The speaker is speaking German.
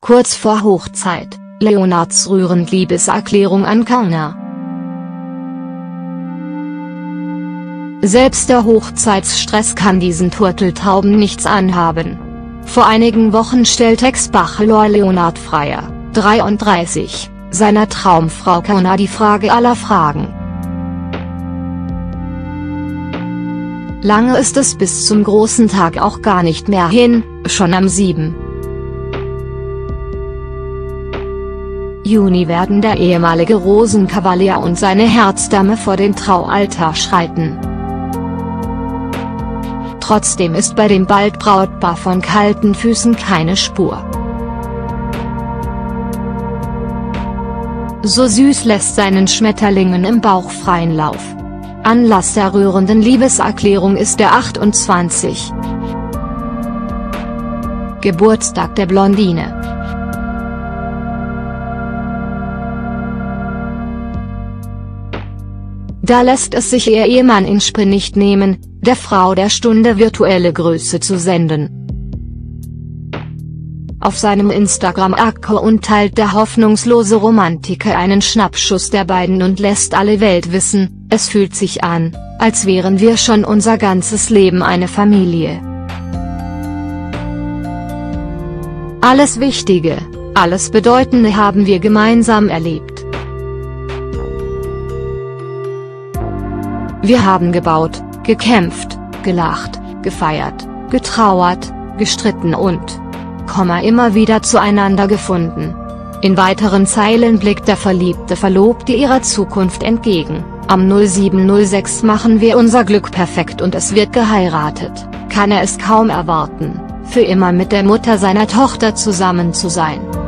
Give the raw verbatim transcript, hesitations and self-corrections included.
Kurz vor Hochzeit, Leonards rührend Liebeserklärung an Kana. Selbst der Hochzeitsstress kann diesen Turteltauben nichts anhaben. Vor einigen Wochen stellt Ex-Bachelor Leonard Freier, dreiunddreißig, seiner Traumfrau Kana die Frage aller Fragen. Lange ist es bis zum großen Tag auch gar nicht mehr hin, schon am siebten Juni werden der ehemalige Rosenkavalier und seine Herzdame vor den Traualtar schreiten. Trotzdem ist bei dem bald Brautpaar von kalten Füßen keine Spur. So süß lässt seinen Schmetterlingen im Bauch freien Lauf. Anlass der rührenden Liebeserklärung ist der achtundzwanzigste Geburtstag der Blondine. Da lässt es sich ihr Ehemann Inspre nicht nehmen, der Frau der Stunde virtuelle Grüße zu senden. Auf seinem Instagram-Account teilt der hoffnungslose Romantiker einen Schnappschuss der beiden und lässt alle Welt wissen, es fühlt sich an, als wären wir schon unser ganzes Leben eine Familie. Alles Wichtige, alles Bedeutende haben wir gemeinsam erlebt. Wir haben gebaut, gekämpft, gelacht, gefeiert, getrauert, gestritten und, Komma immer wieder zueinander gefunden. In weiteren Zeilen blickt der verliebte Verlobte ihrer Zukunft entgegen. Am null sieben null sechs machen wir unser Glück perfekt und es wird geheiratet, kann er es kaum erwarten, für immer mit der Mutter seiner Tochter zusammen zu sein.